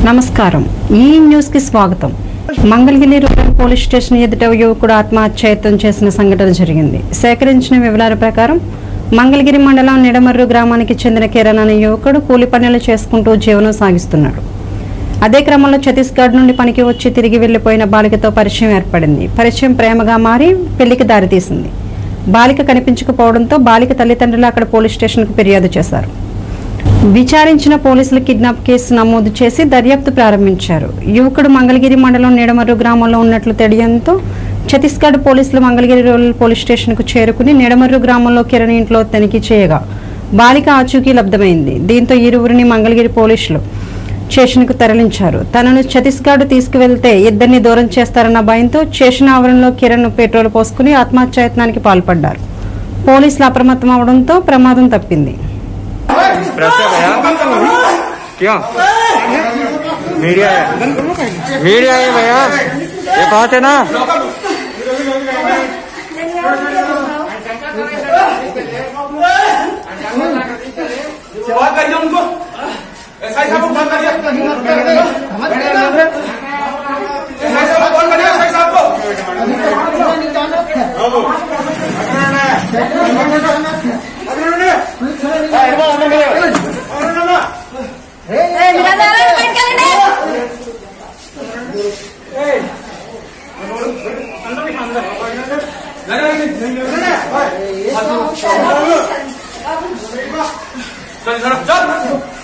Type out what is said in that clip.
నమస్కారం ఈ న్యూస్ కి స్వాగతం. మంగళగిరి రూరల్ పోలీస్ స్టేషన్ ఎదుట యువకుడు ఆత్మహత్యాయత్నం చేసిన సంఘటన జరిగింది. సేకరించిన వివరాల ప్రకారం మంగళగిరి మండలం నిడమర్రు గ్రామానికి చెందిన కిరణ్ అనే యువకుడు కూలి పనులు చేసుకుంటూ జీవనం సాగిస్తున్నాడు. అదే క్రమంలో ఛత్తీస్గఢ్ నుండి పనికి వచ్చి తిరిగి వెళ్లిపోయిన బాలికతో పరిచయం ఏర్పడింది. పరిచయం ప్రేమగా మారి పెళ్లికి దారితీసింది. బాలిక కనిపించకపోవడంతో బాలిక తల్లిదండ్రులు అక్కడ పోలీస్ స్టేషన్కు ఫిర్యాదు చేశారు. విచారించిన పోలీసులు కిడ్నాప్ కేసు నమోదు చేసి దర్యాప్తు ప్రారంభించారు. యువకుడు మంగళగిరి మండలం నిడమర్రు గ్రామంలో ఉన్నట్లు తెలియడంతో ఛత్తీస్గఢ్ పోలీసులు మంగళగిరి రూరల్ పోలీస్ స్టేషన్కు చేరుకుని నిడమర్రు గ్రామంలో కిరణ్ ఇంట్లో తనిఖీ చేయగా బాలిక ఆచూకీ లబ్ధమైంది. దీంతో ఇరువురిని మంగళగిరి పోలీసులు స్టేషన్కు తరలించారు. తనను ఛత్తీస్గఢ్ తీసుకువెళ్తే ఇద్దరిని దూరం చేస్తారన్న భయంతో స్టేషన్ ఆవరణలో కిరణ్ పెట్రోల్ పోసుకుని ఆత్మహత్యాయత్నానికి పాల్పడ్డారు. పోలీసులు అప్రమత్తం అవడంతో ప్రమాదం తప్పింది. क्यों मीडिया है भैया, ये बात है ना। करिए उनको ऐसा ही फोन करिए, फोन करिए साहब को। चल